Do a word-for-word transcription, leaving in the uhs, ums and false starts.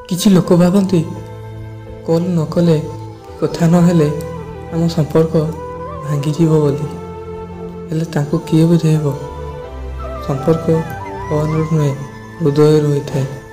किछि लोक भाबती कॉल न कले कथा न हेले आम संपर्क भांगीजीव बोली हेले तांको किए बुझेइब संपर्क फोन नुहे हृदय होता है।